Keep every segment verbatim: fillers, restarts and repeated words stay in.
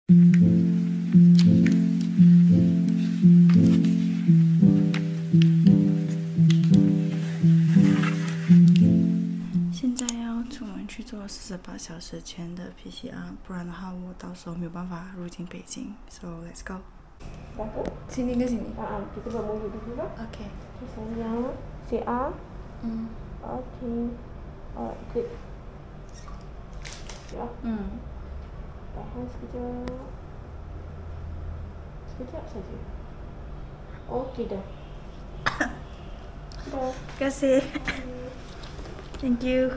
现在要出门去做四十八小时前的 P C R， 不然的话我到时候没有办法入境北京。So let's go. Sini ke sini. Ah, kita buat movie dulu lah. Okay. Okay, sayang. C R. Hmm. Okay. Oh, klik. Ya. Hmm. Tahan sekejap. Sekejap saja. Okey dah. Dah. Terima kasih. Thank you.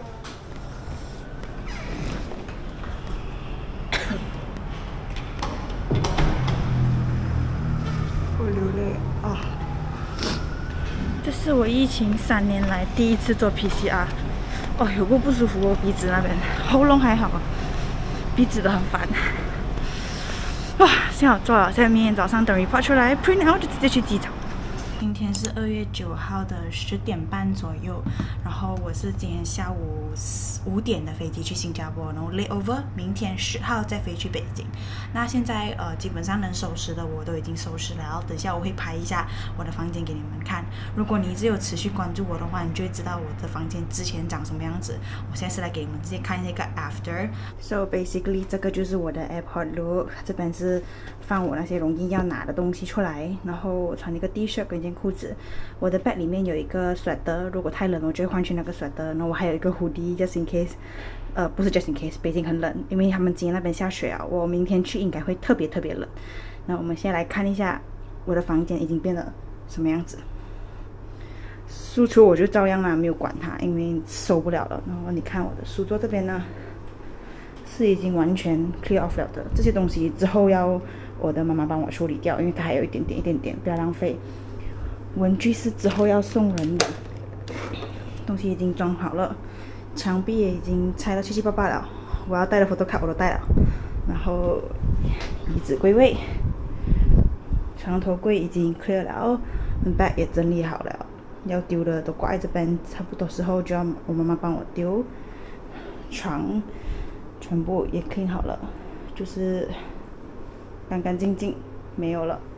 我流泪啊！这是我疫情三年来第一次做 P C R。哦，有够不舒服哦，鼻子那边，喉咙还好，鼻子都很烦。哇，幸好做了，现在明天早上等 report 出来 ，print out 就直接去机场。今天是二月九号的十点半左右，然后我是今天下午五点的飞机去新加坡，然后 layover， 明天十号再飞去北京。那现在呃基本上能收拾的我都已经收拾了，然后等一下我会拍一下我的房间给你们看。如果你一直有持续关注我的话，你就会知道我的房间之前长什么样子。我现在是来给你们直接看那个 after。So basically 这个就是我的 airport look， 这边是放我那些容易要拿的东西出来，然后我穿一个 T 恤跟一件裤子。我的 bag 里面有一个 sweater， 如果太冷我就会换去那个 sweater。然后我还有一个 hoodie，just in case， 呃，不是 just in case， 北京很冷，因为他们今天那边下雪啊。我明天去应该会特别特别冷。那我们先来看一下我的房间已经变得什么样子。书橱我就照样啦，没有管它，因为受不了了。然后你看我的书桌这边呢，是已经完全 clear off 了的。这些东西之后要我的妈妈帮我处理掉，因为它还有一点点一点点，不要浪费。文具是之后要送人的，东西已经装好了，墙壁也已经拆得七七八八了。我要带的 photo card 我都带了，然后椅子归位，床头柜已经 clear 了 ，bag 也整理好了，要丢的都挂在这边，差不多时候就要我妈妈帮我丢。床全部也 clean 好了，就是干干净净，没有了。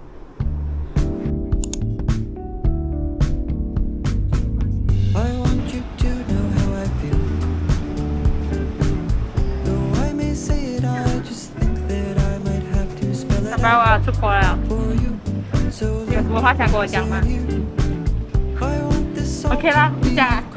爸爸，我要出国了，有什么话想跟我讲吗 ？OK 啦，讲啊。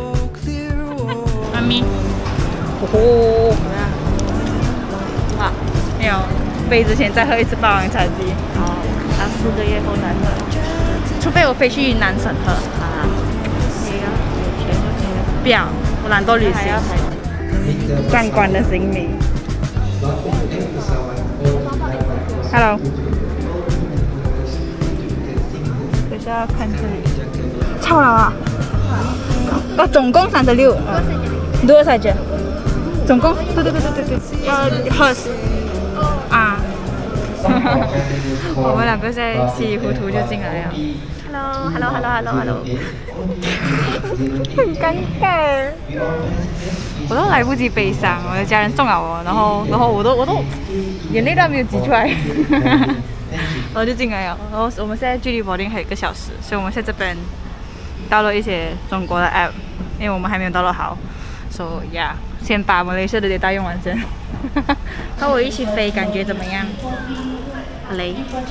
妈咪，哦，啊，没有，飞之前再喝一次霸王茶姬。 好，他四个月后才喝， 除非我飞去南省喝啊。 可以啊，有钱就可以了。 不要，我懒惰旅行。壮观的行李。Hello。等下要看这里。超了啊！哦，总共三十六。多少钱？总共？对对对对对对，要 hers 啊。我们两个在稀里糊涂就进来了。Hello，Hello，Hello，Hello，Hello。很尴尬。我都来不及悲伤，我的家人送了我，然后然后我都我都眼泪都还没有挤出来，然后就进来了。然后我们现在距离 boarding 还有一个小时，所以我们在这边download一些中国的 app， 因为我们还没有download好。So yeah， 先把马来西亚的 data 用完先。和我一起飞，感觉怎么样？累。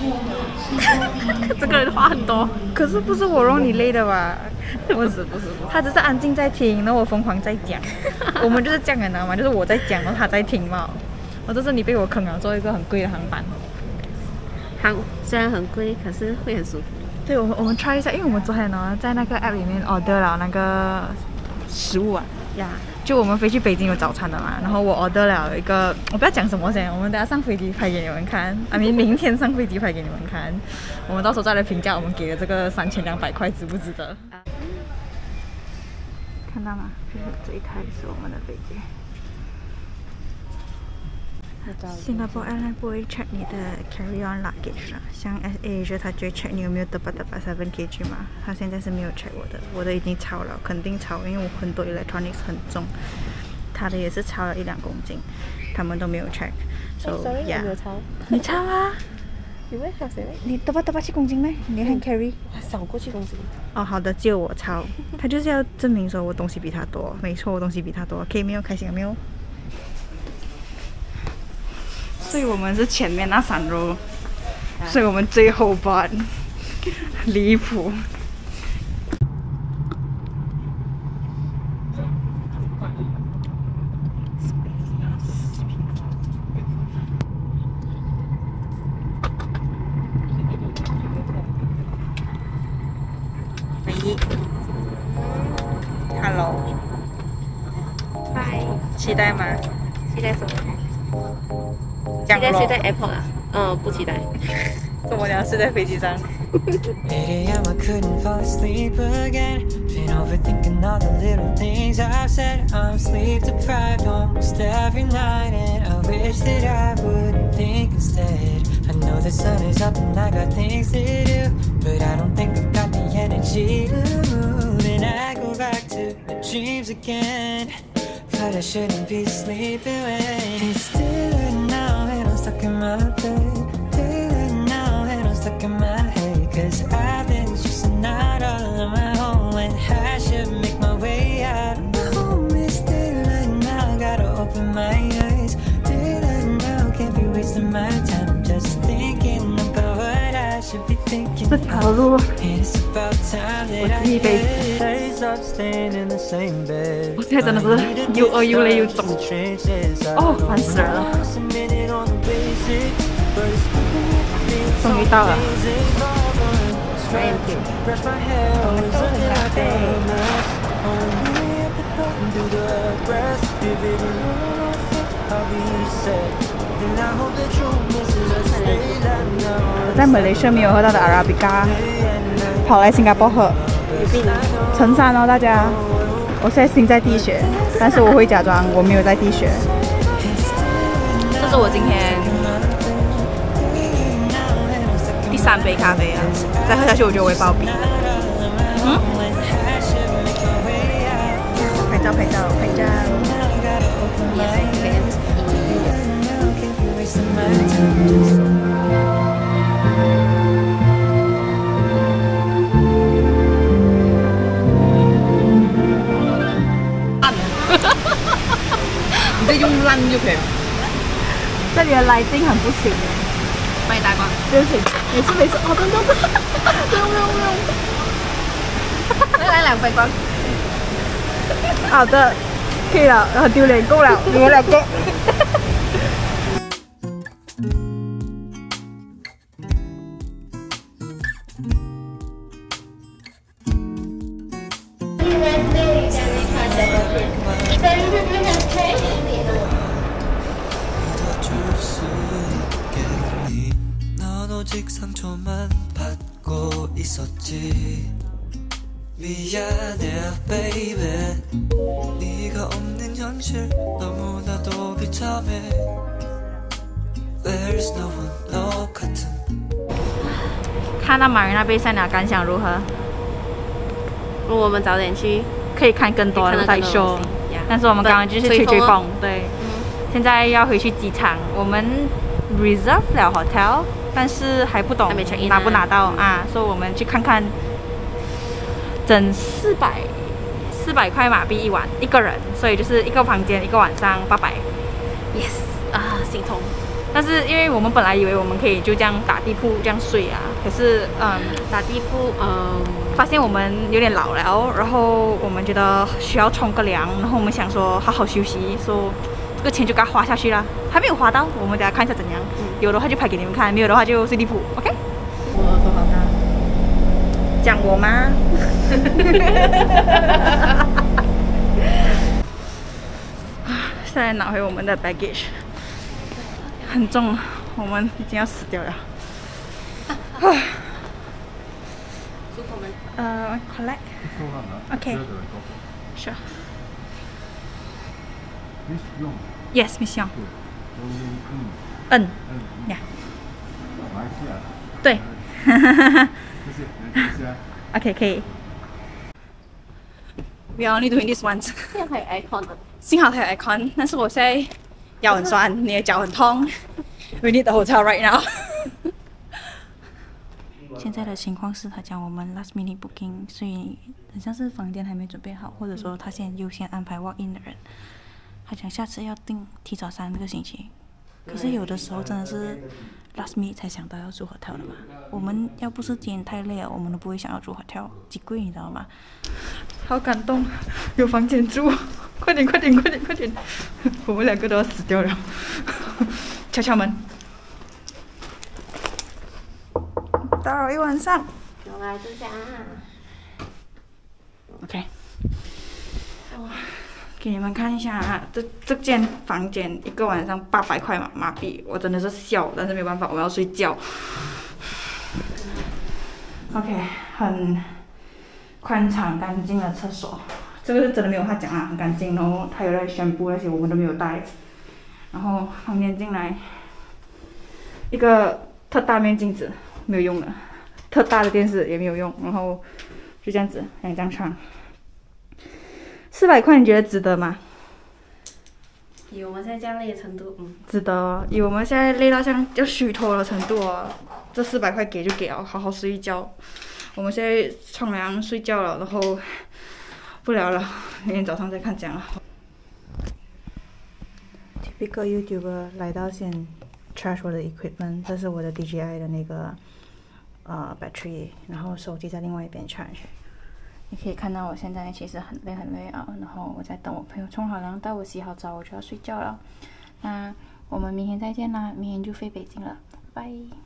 这个人话很多，可是不是我让你累的吧？不是不是，他只是安静在听，然后我疯狂在讲。我们就是这样的嘛，就是我在讲，然后他在听嘛。我这是你被我坑了，坐一个很贵的航班。 航虽然很贵，可是会很舒服。 对，我们我们 try 一下，因为我们昨天呢在那个 app 里面 order 了那个食物啊呀。Yeah. 就我们飞去北京有早餐的嘛，然后我 order 了一个，我不要讲什么先，我们等下上飞机拍给你们看，啊，明明天上飞机拍给你们看，我们到时候再来评价我们给的这个三千两百块值不值得。看到吗？就是这一台是我们的飞机。新加坡 Airline 不会 check 你的 carry on luggage 啦，像 S A Asia 它就会 check 你有没有得八得八 seven kg 嘛，它现在是没有 check 我的，我的已经超了，肯定超，因为我很多 electronics 很重，它的也是超了一两公斤，他们都没有 check， So sorry， yeah， 我没有抄。 你抄啊？ 有没有谁？ 你多八多八七公斤咩？你很 carry？ 哇，少过去公斤。 哦，好的，借我抄。他就是要证明说我东西比他多，没错，我东西比他多。可以没有？开心了没有？所以我们是前面那三row，所以我们最后班，离谱。Hello， 嗨， 期待吗？ 期待什么？期降落待睡在 airport 啊？嗯，不期待。 跟我俩睡在飞机上。 eight a m I couldn't fall asleep again. Been overthinking all the little things I've said. I'm sleep deprived almost every night, and I wish that I wouldn't think instead. I know the sun is up and I got things to do, but I don't think I've got the energy to move. And I go back to my dreams again, but I shouldn't be sleeping when it's daylight now and I'm stuck in my bed. Daylight now and I'm stuck in my head, 'cause I've been just a night all on my own when I should make my way out. My home is daylight now, gotta open my eyes. Daylight now, can't be wasting my time just thinking about what I should be thinking. 这条路 It's about time that I get it. Stop staying in the same bed. 我现在真的是又饿又累又肿。哦，烦死人了！终于到了。我们都很狼狈。在马来西亚没有喝到的阿拉比卡，跑来新加坡喝。成山哦，大家！我现在心在滴血，但是我会假装我没有在滴血。这是我今天第三杯咖啡啊，再喝下去我觉得我会暴毙。嗯？拍照拍照拍照。你再用烂就可以了。这里的 lighting 很不行哎。帮你打光。对不起，没事没事。哦，不用不用不用不用不用。来来两杯光。好的，可以了，很丢脸，够了，你们两个。 미안해 baby 네가 없는 현실 너무나도 비참해 There's no one 너 같은 看到马云那边赛鸟感想如何？ 如果我们早点去， 可以看更多的台show，但是我们刚刚就是吹吹风，对。现在要回去机场，我们 reserve 了 hotel， 但是还不懂拿不拿到啊，所以我们去看看。整四百四百块马币一晚一个人，所以就是一个房间一个晚上八百。 Yes 啊，心痛。 但是因为我们本来以为我们可以就这样打地铺这样睡啊，可是嗯， 打地铺嗯， 发现我们有点老了，然后我们觉得需要冲个凉，然后我们想说好好休息，说这个钱就该花下去了，还没有花到，我们等下看一下怎样。嗯、有的话就拍给你们看，没有的话就睡地铺 ，OK？ 我耳朵好大。讲我吗？现在拿回我们的 baggage， 很重，我们已经要死掉了。呃 collect。OK。Sure。Yes, Miss Yong。嗯。呀。对。OK， 可以。We are only doing this once。 幸好还有 icon 的。 幸好它有 icon， 但是我现在腰很酸，你的脚很痛。We need the hotel right now 。现在的情况是他讲我们 last minute booking， 所以好像是房间还没准备好，或者说他现在优先安排 walk in 的人。他讲下次要订提早三个星期。可是有的时候真的是 last minute 才想到要住 hotel 的嘛。我们要不是今天太累了，我们都不会想要住 hotel， 极贵你知道吗？好感动，有房间住，快点快点快点快点，我们两个都要死掉了。敲敲门，打扰一晚上。 我来这下。 OK。给你们看一下啊，这这间房间一个晚上八百块嘛，马币，我真的是笑，但是没有办法，我们要睡觉。OK， 很宽敞干净的厕所，这个是真的没有话讲啊，很干净。然后它有那宣布那些我们都没有带。然后房间进来，一个特大面镜子没有用的，特大的电视也没有用，然后就这样子两张床。四百块你觉得值得吗？ 以我们现在这样累的程度，嗯， 值得哦。以我们现在累到像要虚脱的程度哦，这四百块给就给了，好好睡一觉。我们现在冲凉睡觉了，然后不聊了，明天早上再看讲了。Typical YouTuber 来到先 charge 我的 equipment， 这是我的 D J I 的那个呃 battery， 然后手机在另外一边 charge。你可以看到我现在其实很累很累啊，然后我在等我朋友冲好凉，带我洗好澡，我就要睡觉了。那我们明天再见啦，明天就飞北京了，拜拜。